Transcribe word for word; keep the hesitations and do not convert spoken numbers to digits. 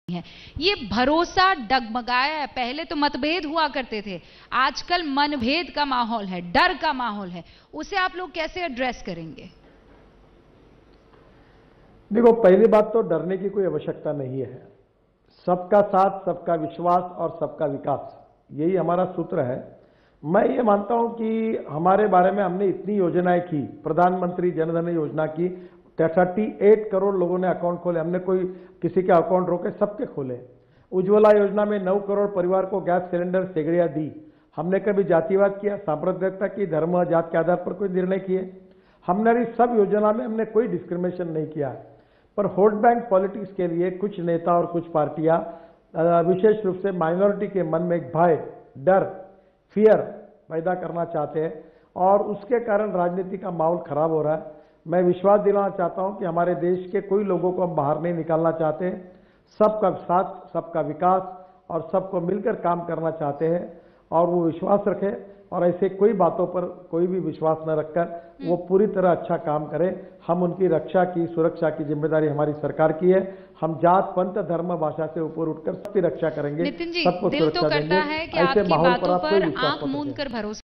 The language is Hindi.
है। ये भरोसा डगमगाया है। पहले तो मतभेद हुआ करते थे, आजकल मनभेद का माहौल है, डर का माहौल है। उसे आप लोग कैसे एड्रेस करेंगे? देखो, पहली बात तो डरने की कोई आवश्यकता नहीं है। सबका साथ, सबका विश्वास और सबका विकास, यही हमारा सूत्र है। मैं ये मानता हूं कि हमारे बारे में हमने इतनी योजनाएं की, प्रधानमंत्री जनधन योजना की, अड़तीस करोड़ लोगों ने अकाउंट खोले, हमने कोई किसी के अकाउंट रोके, सबके खोले। उज्ज्वला योजना में नौ करोड़ परिवार को गैस सिलेंडर सेगड़ियां दी। हमने कभी जातिवाद किया, सांप्रदायिकता की, धर्म जात के आधार पर कोई निर्णय किए? हमने सब योजना में हमने कोई डिस्क्रिमिनेशन नहीं किया। पर वोट बैंक पॉलिटिक्स के लिए कुछ नेता और कुछ पार्टियां विशेष रूप से माइनॉरिटी के मन में एक भय, डर, फियर पैदा करना चाहते हैं और उसके कारण राजनीति का माहौल खराब हो रहा है। मैं विश्वास दिलाना चाहता हूं कि हमारे देश के कोई लोगों को हम बाहर नहीं निकालना चाहते। सबका साथ, सबका विकास और सबको मिलकर काम करना चाहते हैं और वो विश्वास रखें और ऐसे कोई बातों पर कोई भी विश्वास न रखकर वो पूरी तरह अच्छा काम करें। हम उनकी रक्षा की, सुरक्षा की जिम्मेदारी हमारी सरकार की है। हम जात, पंथ, धर्म, भाषा से ऊपर उठकर सबकी रक्षा करेंगे, नितिन जी, सबको दिल सुरक्षा तो करता देंगे। है कि ऐसे आपकी माहौल पर बातों आप कोई पर विश्वास आंख मत मूंद रखें। कर भरोसा